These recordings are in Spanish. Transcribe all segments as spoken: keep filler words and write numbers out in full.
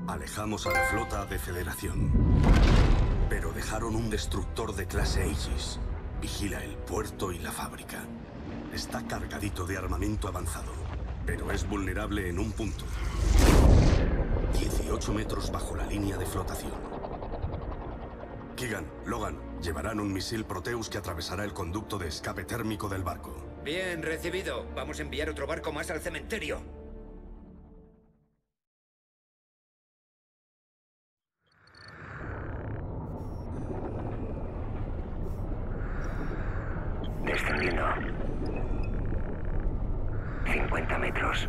Alejamos a la flota de Federación. Pero dejaron un destructor de clase Aegis. Vigila el puerto y la fábrica. Está cargadito de armamento avanzado, pero es vulnerable en un punto. dieciocho metros bajo la línea de flotación. Keegan, Logan, llevarán un misil Proteus que atravesará el conducto de escape térmico del barco. Bien, recibido. Vamos a enviar otro barco más al cementerio. Descendiendo. cincuenta metros.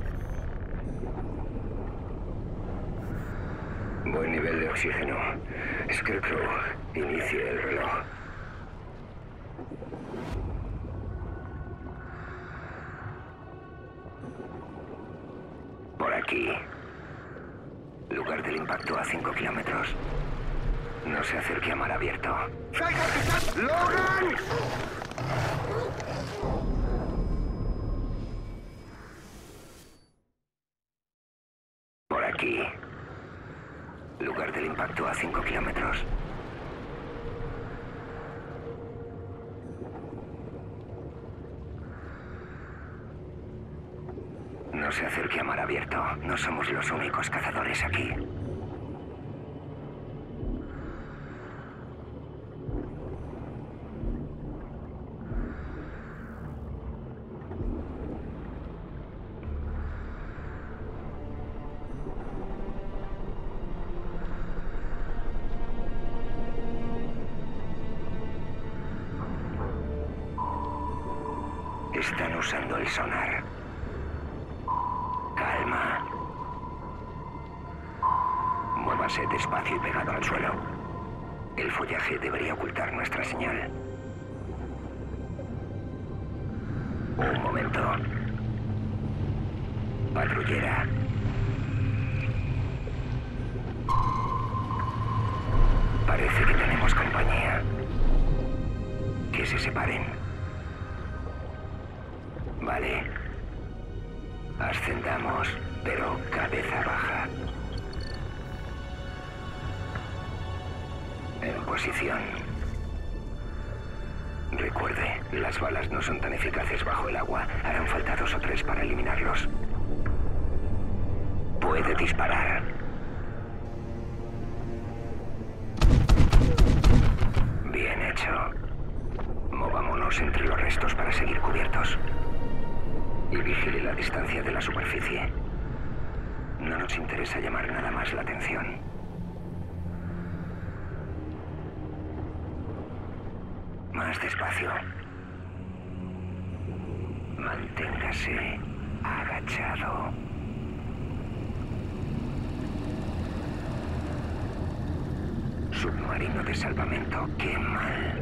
Buen nivel de oxígeno. Scarecrow, inicie el reloj. Por aquí. Lugar del impacto a cinco kilómetros. No se acerque a mar abierto. ¡Logan! Por aquí. Lugar del impacto a cinco kilómetros. No se acerque a mar abierto. No somos los únicos cazadores aquí. Están usando el sonar. Calma. Muévase despacio y pegado al suelo. El follaje debería ocultar nuestra señal. Un momento. Patrullera. Parece que tenemos compañía. Que se separen. Vale. Ascendamos, pero cabeza baja. En posición. Recuerde, las balas no son tan eficaces bajo el agua. Harán falta dos o tres para eliminarlos. Puede disparar. Bien hecho. Movámonos entre los restos para seguir cubiertos. Y vigile la distancia de la superficie. No nos interesa llamar nada más la atención. Más despacio. Manténgase agachado. Submarino de salvamento, qué mal.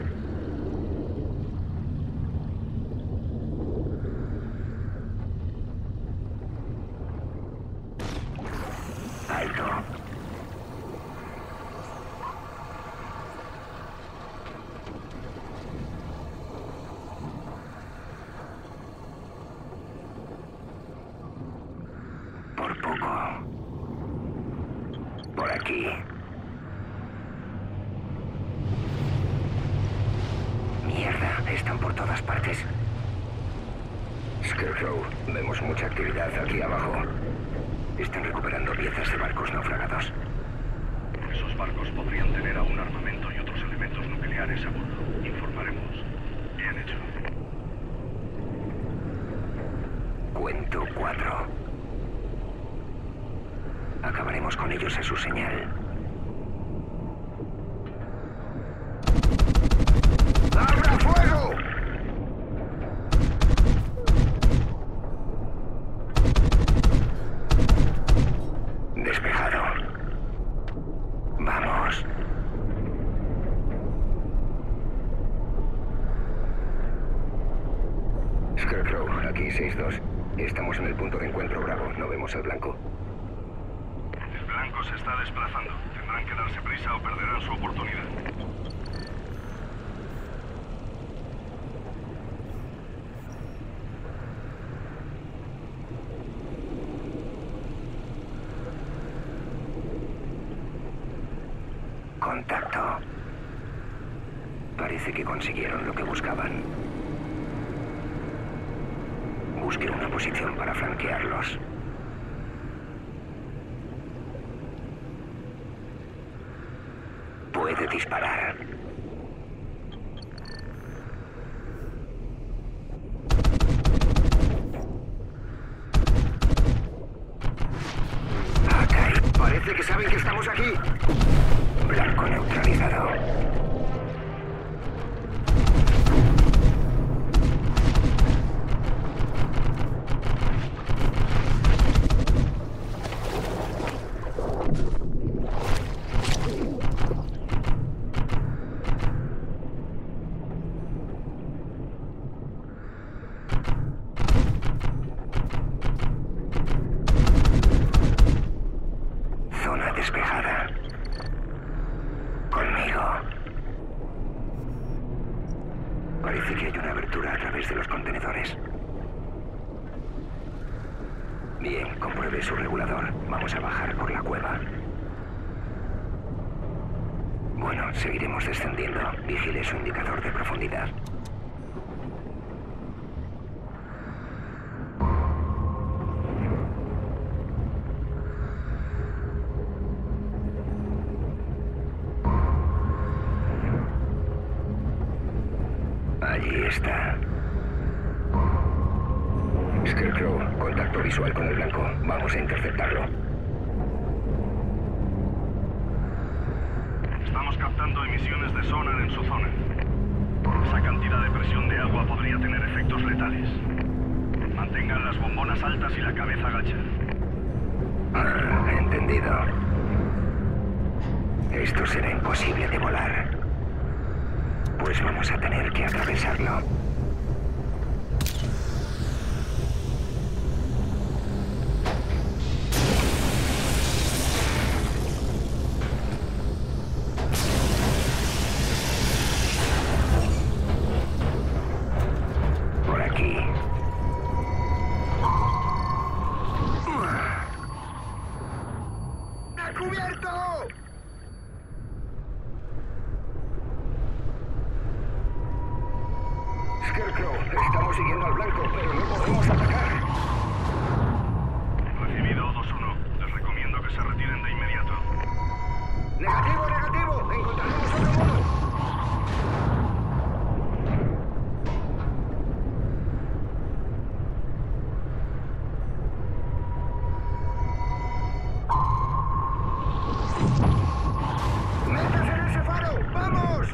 Alto. Por poco. Por aquí. Mierda, están por todas partes. Scarecrow, vemos mucha actividad aquí abajo. Están recuperando piezas de barcos naufragados. Esos barcos podrían tener aún armamento y otros elementos nucleares a bordo. Informaremos. Bien hecho. Cuento cuatro. Acabaremos con ellos a su señal. ¡Abra fuego! Despejado. Vamos. Scarecrow, aquí seis dos. Estamos en el punto de encuentro Bravo. No vemos al blanco. El blanco se está desplazando. Tendrán que darse prisa o perderán su oportunidad. correcto. Parece que consiguieron lo que buscaban. Busque una posición para flanquearlos. Puede disparar. Parece que saben que estamos aquí. Blanco neutralizado. Zona despejada. Conmigo. Parece que hay una abertura a través de los contenedores. Bien, compruebe su regulador. Vamos a bajar por la cueva. Bueno, seguiremos descendiendo. Vigile su indicador de profundidad. Allí está. Scarecrow, contacto visual con el blanco. Vamos a interceptarlo. Estamos captando emisiones de sonar en su zona. Esa cantidad de presión de agua podría tener efectos letales. Mantengan las bombonas altas y la cabeza gacha. Ah, entendido. Esto será imposible de volar. Pues vamos a tener que atravesarlo. Por aquí. ¡A cubierto! Scarecrow, estamos siguiendo al blanco, pero no podemos atacar. Recibido dos uno. Les recomiendo que se retiren de inmediato. Negativo, negativo. Encontraremos otro modo. ¡Métase en ese faro! ¡Vamos!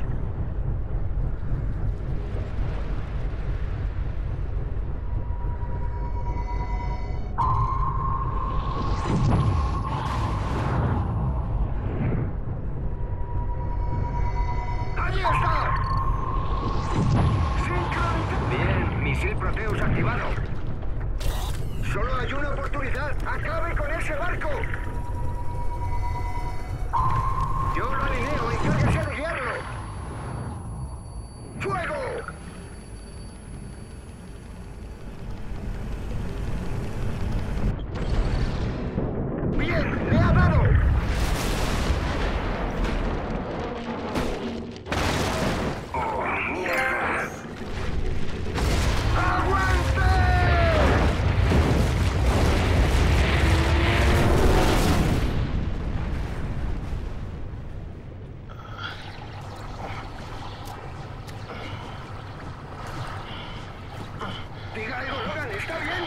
¡Allí está! ¡Sincronizado! Bien, misil Proteus activado. Solo hay una oportunidad. ¡Acabe con ese barco! Yo lo alineo, encárguese de guiarlo. ¡Fuego! ¡Bien! ¡Le ha dado! ¡Oh, mierda! ¡Aguante! Diga algo, Logan, ¿está bien?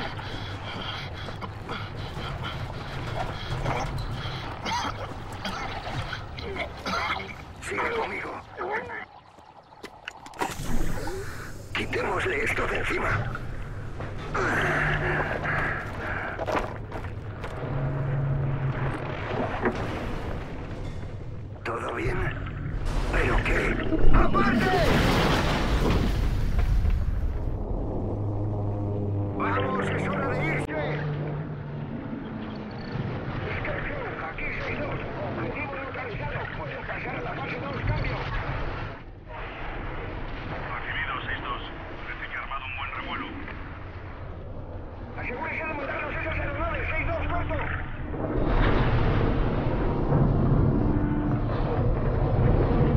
Sigue conmigo. Quitémosle esto de encima. ¿Todo bien? ¿Pero qué? ¡Aparte! ¡Vamos, es hora de irse! Scarecrow, aquí seis dos. Objetivo localizado. Pueden pasar a la fase dos, cambio. Recibido seis dos. Parece que ha armado un buen revuelo. Asegúrese de mandarnos esas aeronaves, seis dos, corto.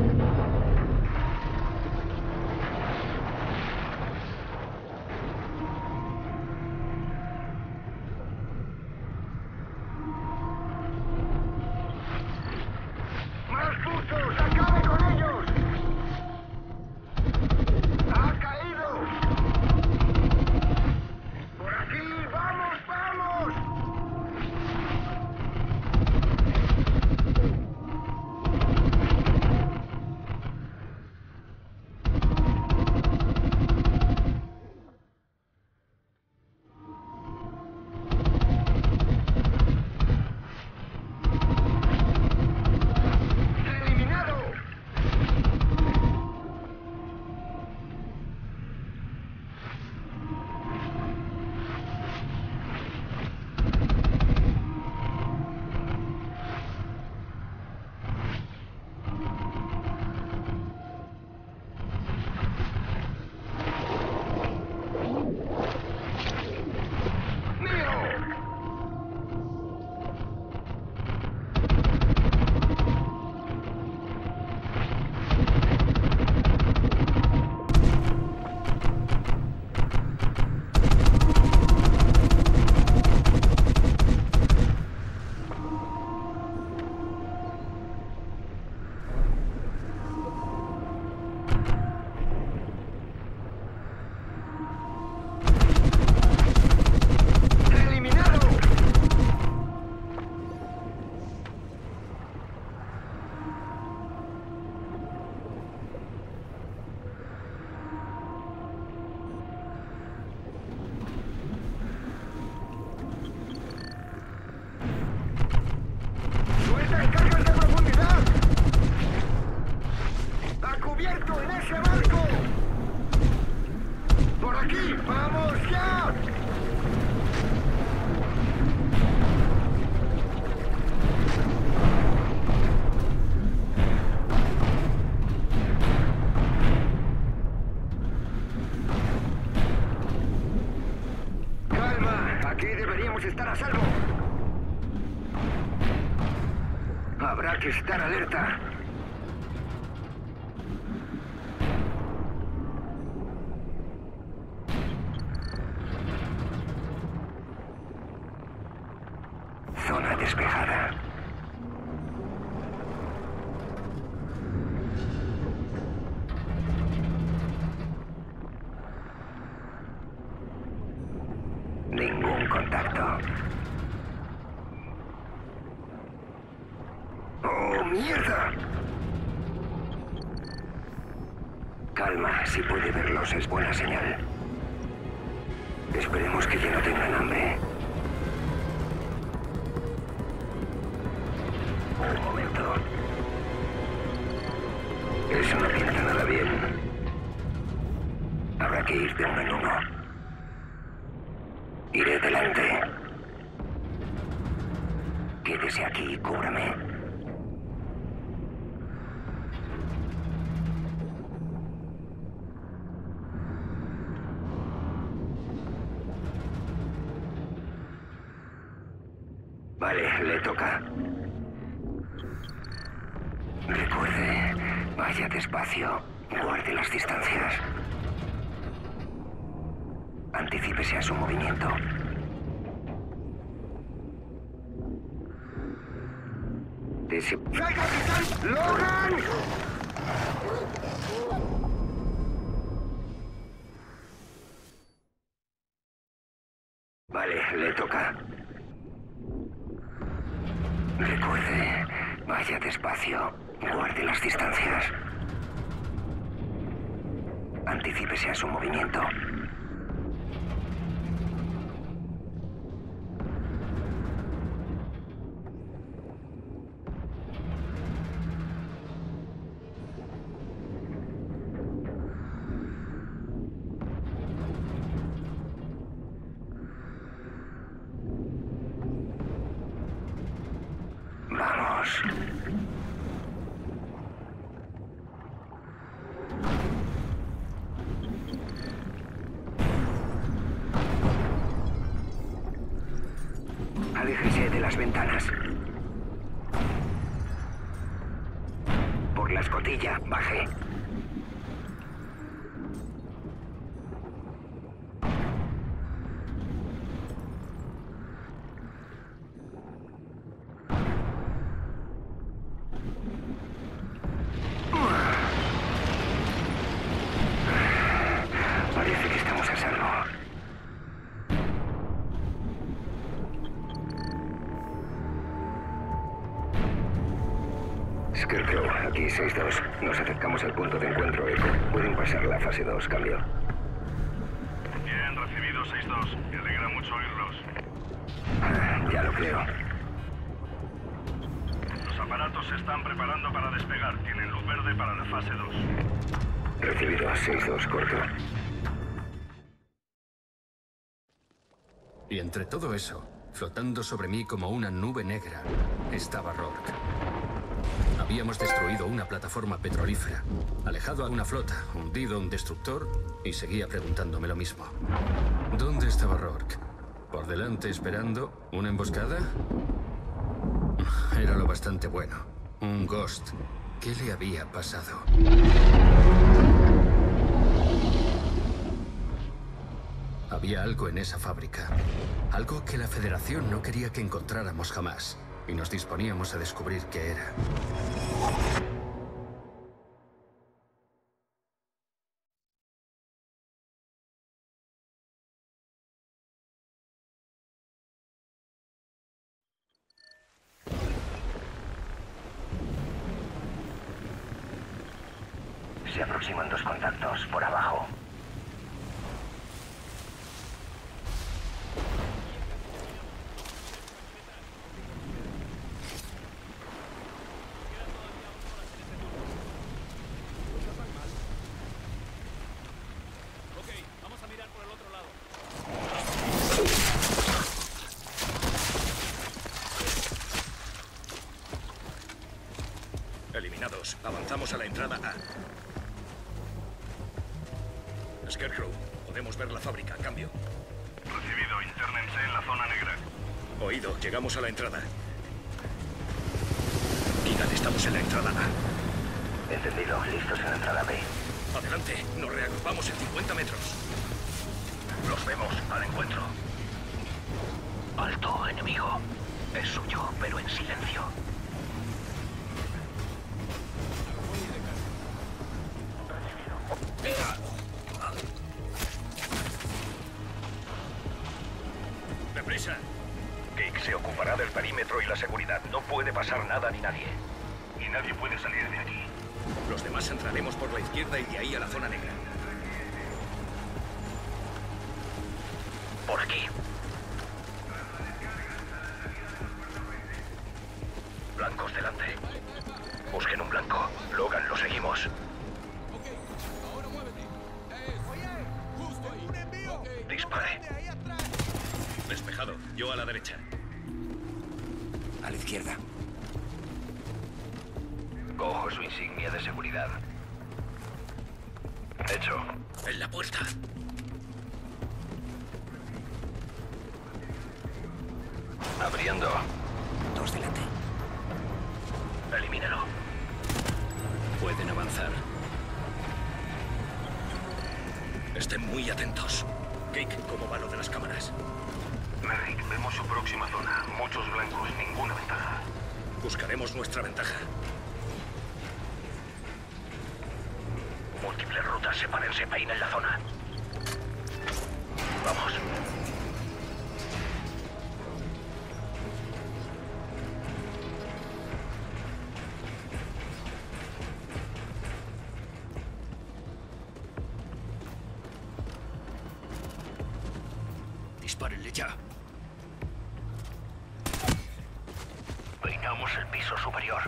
aquí! ¡Vamos ya! Calma, aquí deberíamos estar a salvo. Habrá que estar alerta. Zona despejada. Ningún contacto. ¡Oh, mierda! Calma, si puede verlos es buena señal. Esperemos que ya no tengan hambre. Un momento. Eso no pinta nada bien. Habrá que ir de uno en uno. Iré delante. Quédese aquí y cúbrame. Vale, le toca. Recuerde, vaya despacio, guarde las distancias. Anticípese a su movimiento. Dese... ¡Logan! Vale, le toca. Recuerde, vaya despacio, guarde las distancias. Anticípese a su movimiento. Vamos. Aléjese de las ventanas. Por la escotilla, baje. Parece que estamos a salvo. Scarecrow, aquí seis dos. Nos acercamos al punto de encuentro Echo. Pueden pasar la fase dos, cambio. Bien, recibido seis dos. Me alegra mucho oírlos. Ah, ya lo creo. Los aparatos se están preparando para despegar. Tienen luz verde para la fase dos. Recibido seis dos, corto. Y entre todo eso, flotando sobre mí como una nube negra, estaba Rourke. Habíamos destruido una plataforma petrolífera, alejado a una flota, hundido un destructor y seguía preguntándome lo mismo. ¿Dónde estaba Rourke? ¿Por delante esperando una emboscada? Era lo bastante bueno. Un Ghost. ¿Qué le había pasado? Había algo en esa fábrica. Algo que la Federación no quería que encontráramos jamás. Y nos disponíamos a descubrir qué era. Se aproximan dos contactos por abajo. Ok, vamos a mirar por el otro Seguimos. Avanzamos a la entrada A. Scarecrow, podemos ver la fábrica. Cambio. Recibido. Internense en la zona negra. Oído. Llegamos a la entrada. Keegan, estamos en la entrada A. Entendido. Listos en la entrada B. Adelante. Nos reagrupamos en cincuenta metros. Los vemos. Al encuentro. Alto, enemigo. Es suyo, pero en silencio. ¡Deprisa! Cake se ocupará del perímetro y la seguridad. No puede pasar nada ni nadie. Y nadie puede salir de aquí. Los demás entraremos por la izquierda y de ahí a la zona negra. Por aquí. Blancos delante. Busquen un blanco. Logan, lo seguimos. Dispare. Despejado. Yo a la derecha. A la izquierda. Cojo su insignia de seguridad. Hecho. En la puerta. Abriendo. Dos delante. Elimínalo. Pueden avanzar. Estén muy atentos. Cake, ¿cómo va lo de las cámaras? Merrick, vemos su próxima zona. Muchos blancos, ninguna ventaja. Buscaremos nuestra ventaja. Múltiples rutas, sepárense, peinen la zona. Vamos. Dispárenle ya. Peinamos el piso superior.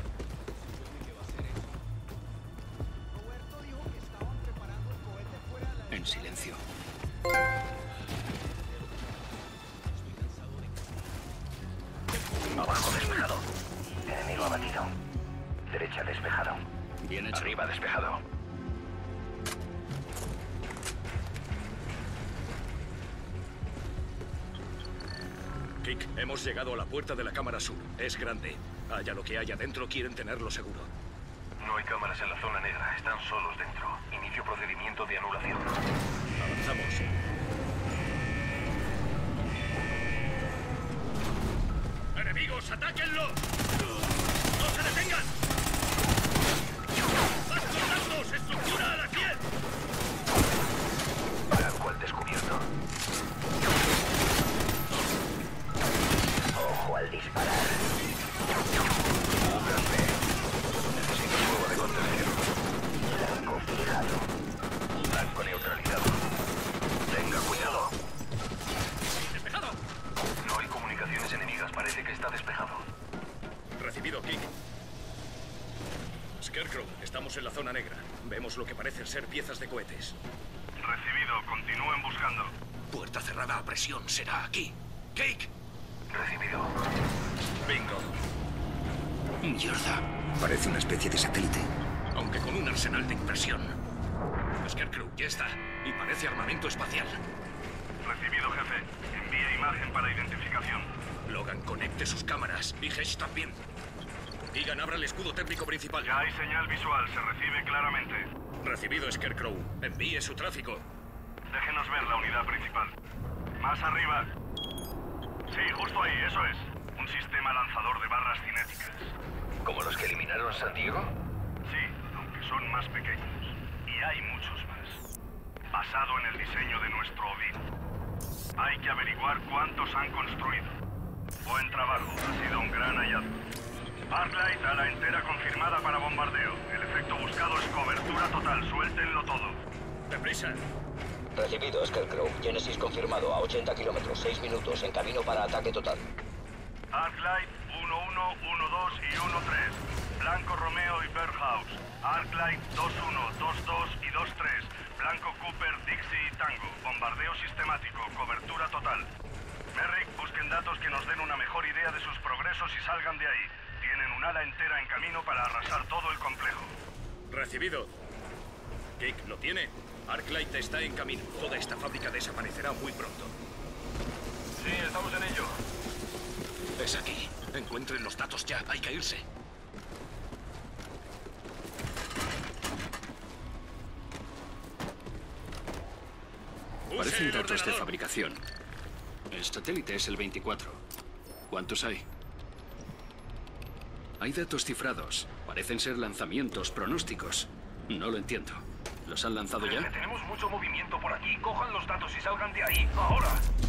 En silencio. Abajo despejado. Enemigo abatido. Derecha despejado. Bien hecho. Arriba despejado. Kick, hemos llegado a la puerta de la cámara sur. Es grande. Haya lo que haya dentro, quieren tenerlo seguro. No hay cámaras en la zona negra. Están solos dentro. Inicio procedimiento de anulación. Avanzamos. ¡Enemigos, atáquenlo! ¡No se detengan! ¡Más contactos! ¡Estructura a la piel! Blanco al descubierto. Ojo al disparar. Cúbranme. Necesito fuego de contención. Blanco fijado. Blanco neutralizado. Tenga cuidado. ¡Despejado! No hay comunicaciones enemigas. Parece que está despejado. Recibido, Kick. Scarecrow, estamos en la zona negra. Vemos lo que parecen ser piezas de cohetes. Recibido. Continúen buscando. Puerta cerrada a presión. Será aquí. Cake. Recibido. Bingo. Mierda. Parece una especie de satélite. Aunque con un arsenal de impresión. Scarecrow, ya está. Y parece armamento espacial. Recibido, jefe. Envíe imagen para identificación. Logan, conecte sus cámaras. Y Hesh también. Digan, abra el escudo térmico principal. Ya hay señal visual. Se recibe claramente. Recibido, Scarecrow. Envíe su tráfico. Déjenos ver la unidad principal. Más arriba. Sí, justo ahí. Eso es. Un sistema lanzador de barras cinéticas. ¿Como los que eliminaron San Diego? Sí, aunque son más pequeños. Y hay muchos más. Basado en el diseño de nuestro Odín. Hay que averiguar cuántos han construido. Buen trabajo. Ha sido un gran hallazgo. Arclight, ala entera confirmada para bombardeo. El efecto buscado es cobertura total. Suéltenlo todo. ¡Deprisa! Recibido, Scarecrow. Genesis confirmado a ochenta kilómetros, seis minutos, en camino para ataque total. Arclight, uno uno, uno dos y uno tres. Blanco Romeo y Birdhouse. Arclight, dos uno, dos dos y dos tres. Blanco Cooper, Dixie y Tango. Bombardeo sistemático. Cobertura total. Merrick, busquen datos que nos den una mejor idea de sus progresos y salgan de ahí. Tienen tienen un ala entera en camino para arrasar todo el complejo. Recibido. Kik, ¿lo tiene? Arclight está en camino. Toda esta fábrica desaparecerá muy pronto. Sí, estamos en ello. Es aquí. Encuentren los datos ya. Hay que irse. Parecen datos de fabricación. El satélite es el veinticuatro. ¿Cuántos hay? Hay datos cifrados. Parecen ser lanzamientos, pronósticos. No lo entiendo. ¿Los han lanzado ya? Tenemos mucho movimiento por aquí. Cojan los datos y salgan de ahí. ¡Ahora!